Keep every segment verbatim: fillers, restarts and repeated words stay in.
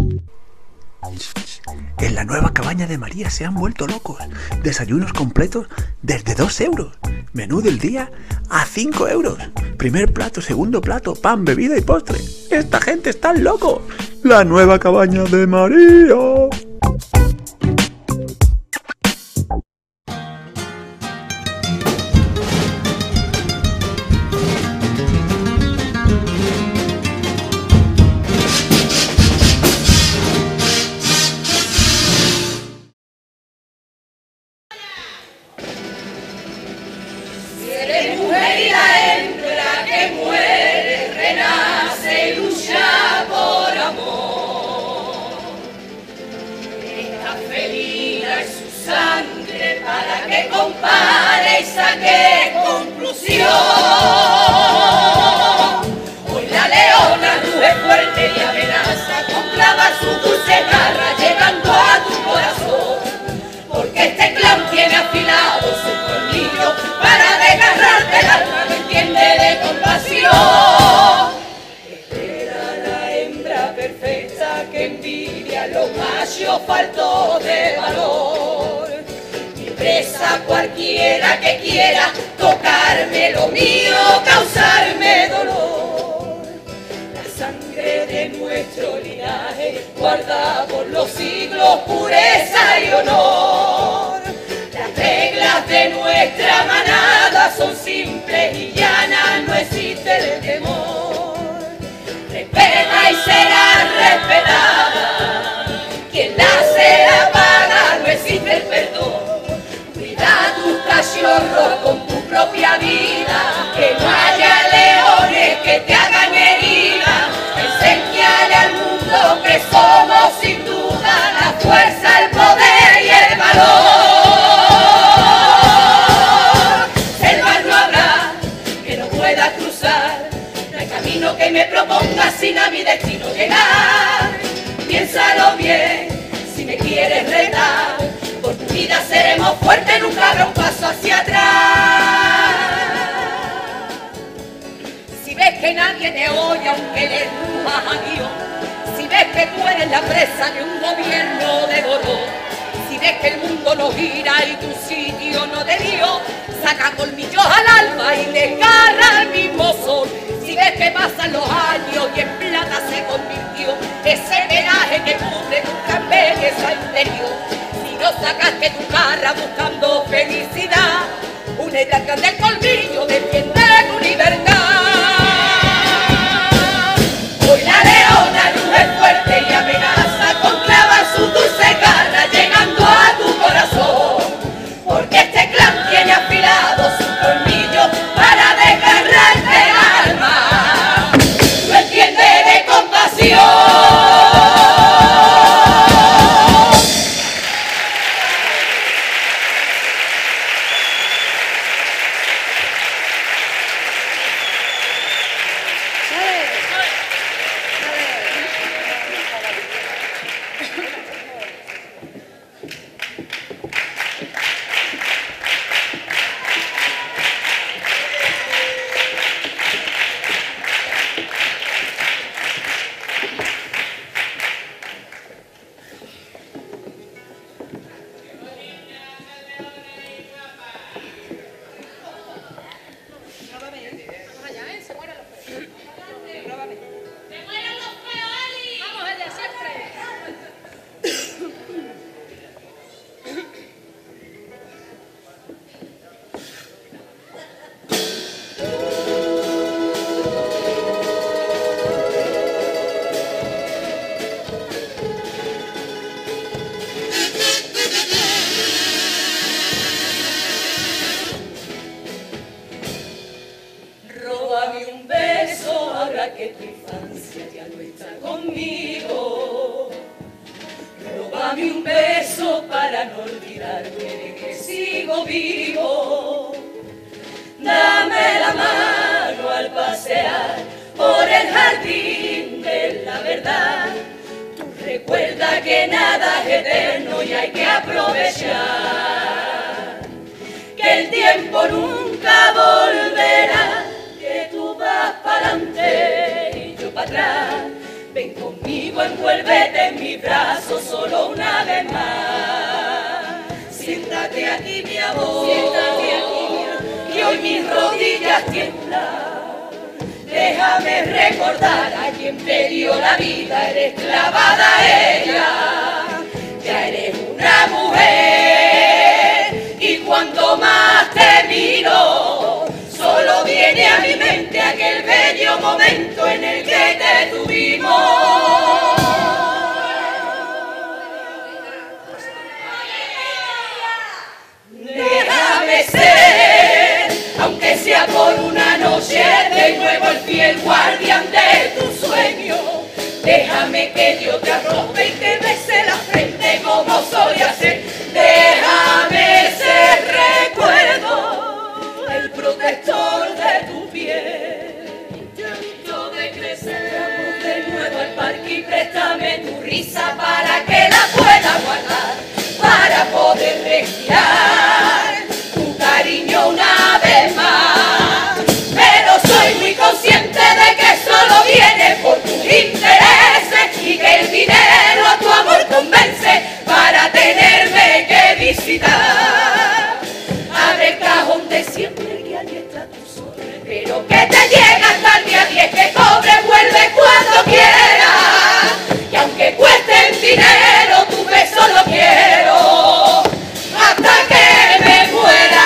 En la nueva cabaña de María se han vuelto locos. Desayunos completos desde dos euros. Menú del día a cinco euros. Primer plato, segundo plato, pan, bebida y postre. ¡Esta gente está loco! La nueva cabaña de María. Compare y saque conclusión. Hoy la leona ruge fuerte y amenaza con clavar su dulce garra llegando a tu corazón, porque este clan tiene afilado su colmillo para desgarrarte el alma, no entiende de compasión. Era la hembra perfecta que envidia a los machos faltó de valor. Presa cualquiera que quiera tocarme lo mío, causarme dolor. La sangre de nuestro linaje guarda por los siglos pureza y honor. Las reglas de nuestra manada son simples y llanas, no existe el temor. Respeta y será respetada, quien la sea paga, no existe el perdón. Cuida tus cachorros con tu propia vida, que no haya leones que te hagan herida. Enséñale al mundo que somos sin duda la fuerza, el poder y el valor. Selvas no habrá que no pueda cruzar, no hay camino que me proponga sin a mi destino llegar. Piénsalo bien si me quieres retar, por tu vida seremos fuertes, nunca habrá un paso hacia atrás. Si ves que nadie te oye aunque le rujas a Dios, si ves que tú eres la presa de un gobierno de dolor, si ves que el mundo no gira y tu sitio no te dio, saca colmillos al alma y desgarra al mismo sol. Si ves que pasan los años y en plata se convirtió ese pelaje que cubre tu belleza interior, no sacaste tu cara buscando felicidad, una idea del colmillo defiende tu libertad. Hoy la leona ruge fuerte y amenaza con clavar su dulce garra llegando a tu corazón, porque este clan tiene afilado su colmillo para desgarrarte el alma, no entiende de compasión. Que tu infancia ya no está conmigo. Róbame un beso para no olvidarme de que sigo vivo. Dame la mano al pasear por el jardín de la verdad. Tú recuerda que nada es eterno y hay que aprovechar, que el tiempo nunca volverá, que tú vas para adelante y yo para atrás. Ven conmigo digo envuélvete en mis brazos solo una vez más. Siéntate aquí mi amor, siéntate aquí mi amor, que hoy mis rodillas tiemblan. Déjame recordar a quien te dio la vida, eres clavada a ella. Ya eres una mujer y cuanto más te miro, solo viene a mi mente aquel bello momento en el que te tuvimos. Déjame ser, aunque sea por una noche, de nuevo el fiel guardián de tu sueño. Déjame que yo te arrope y te bese la frente como solía ser. Déjame ser recuerdo, el protector de tu piel. Intento de crecer, vamos de nuevo al parque y préstame tu risa para que la pueda guardar, para poder respirar tu cariño una vez más. Pero soy muy consciente de que solo viene por tus intereses y que el dinero a tu amor convence para tenerme que visitar. Abre el cajón de siempre que allí está tu sol, pero que te llega hasta el día diez, que cobre, vuelve cuando quieras. Y aunque cueste en dinero, tu beso lo quiero hasta que me muera.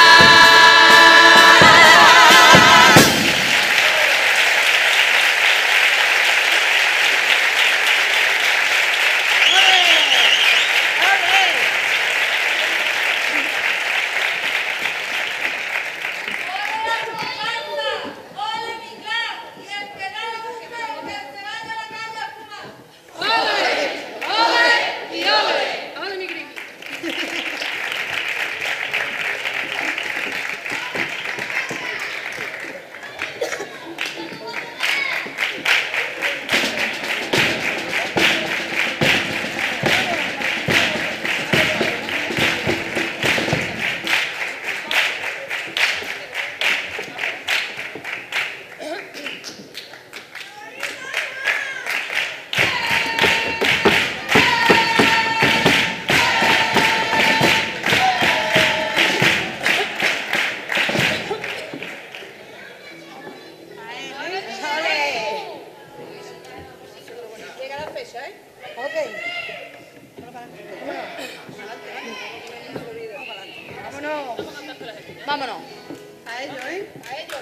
Vámonos. A ello, ¿eh? A ello.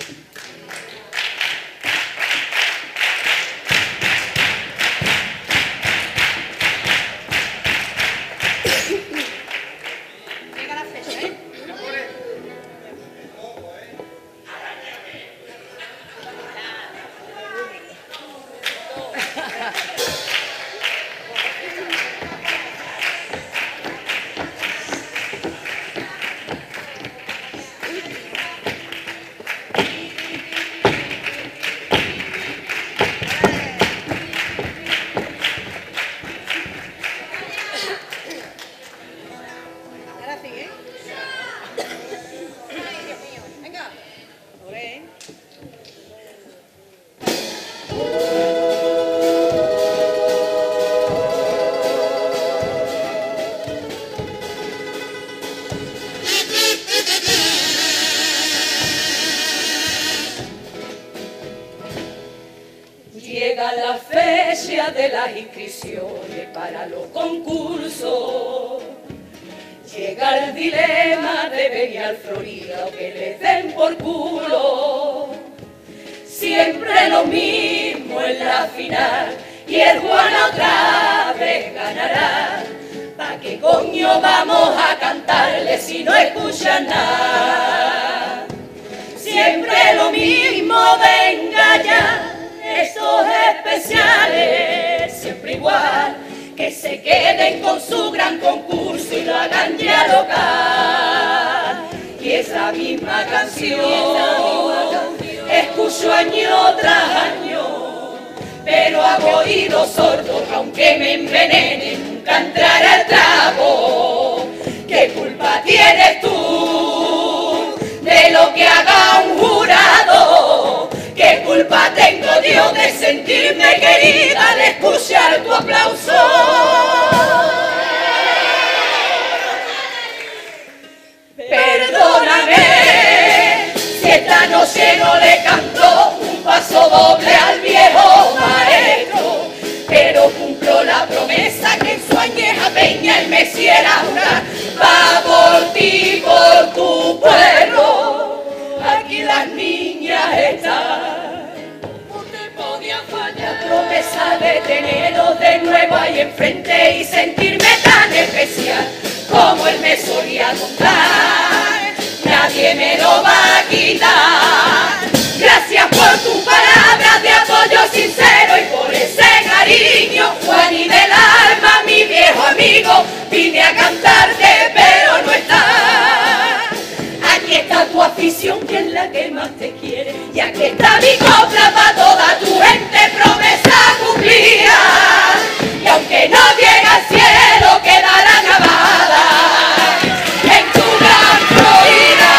Llega la fecha, ¿eh? Llega la fecha de las inscripciones para los concursos. Llega el dilema de venir al Florida o que les den por culo. Siempre lo mismo en la final y el Juana otra vez ganará. ¿Pa' qué coño vamos a cantarle si no escuchan nada? Siempre lo mismo, venga ya. Estos especiales, siempre igual, que se queden con su gran concurso y lo hagan ya local. Y esa misma canción, escucho año tras año, pero hago oídos sordos que aunque me envenenen, nunca entrará el trago. ¿Qué culpa tienes tú de lo que haga un jurado? ¿Qué culpa tengo yo de sentirme querido? herida al escuchar tu aplauso. Perdóname si esta noche no le canto un paso doble al viejo maestro, pero cumplo la promesa que en su añeja peña él me hiciera jurar. Va por ti, por tu pueblo, aquí las niñas están. No te podía fallar la promesa de tenerlos de nuevo ahí enfrente y sentirme tan especial como él me solía contar. Nadie me lo va a quitar. Gracias por tus palabras de apoyo sincero y por ese cariño, Juan, y del alma, mi viejo amigo. Vine a cantarte, pero no está. Aquí está tu afición, que es la que más te quiere. Y aquí está mi copla para toda tu gente, promesa cumplida. Y aunque no llegue al cielo, quedará grabada en tu gran Florida.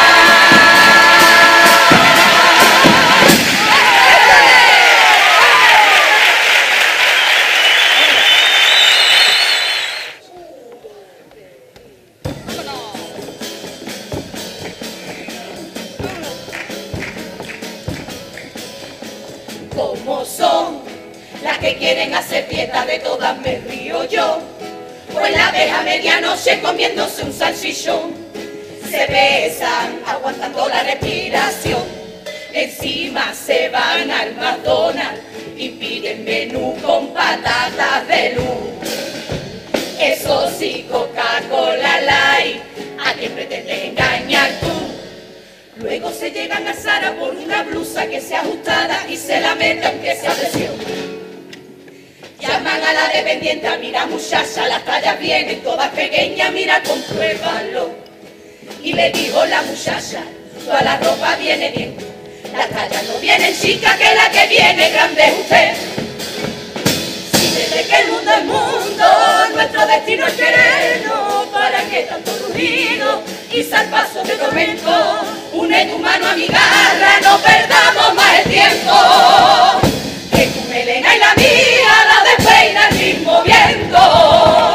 Como son las que quieren hacer fiesta, de todas me río yo. Pues la deja a medianoche comiéndose un salchichón. Se besan aguantando la respiración. Encima se van al McDonald's y piden menú con patatas de luz. Eso sí, Coca-Cola Light, ¿a quién pretendes engañar tú? Luego se llegan a Zara por una blusa que sea ajustada y se la meten aunque sea presión. Llaman a la dependiente, mira muchacha, las tallas vienen todas pequeñas, mira, compruébalo. Y le dijo la muchacha, toda la ropa viene bien, las tallas no vienen chicas, que la que viene grande es usted. Si desde que el mundo es mundo, nuestro destino es querernos, ¿para qué tanto ruido y zarpazos de tormento? Une tu mano a mi garra, no perdamos más el tiempo. Que tu melena y la mía la despeina el mismo viento.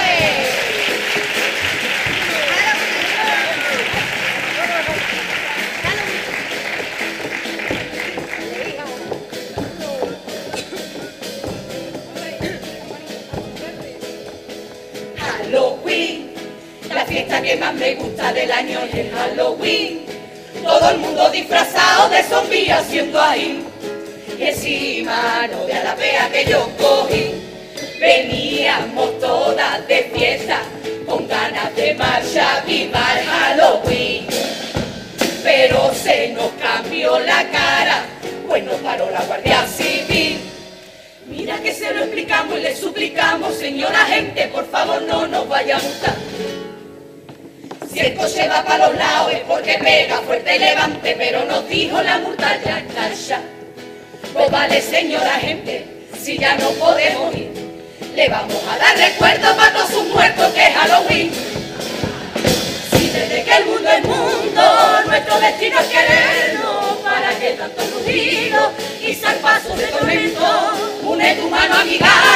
Halloween, la fiesta que más me gusta del año es el Halloween. Todo el mundo disfrazado de zombie haciendo ahí. Y encima no vea la pea que yo cogí. Veníamos todas de fiesta, con ganas de marcha, viva el Halloween. Pero se nos cambió la cara, pues nos paró la Guardia Civil. Mira que se lo explicamos y le suplicamos, señora gente, por favor no nos vaya a multar. Si el coche va para los lados es porque pega fuerte y levante, pero nos dijo la multa ya está ya. Pues vale, señora gente, si ya no podemos ir, le vamos a dar recuerdo para todos sus muertos que es Halloween. Si desde que el mundo es mundo, nuestro destino es querernos, ¿para qué tanto ruido y zarpazos de tormento? Une tu mano a mi garra.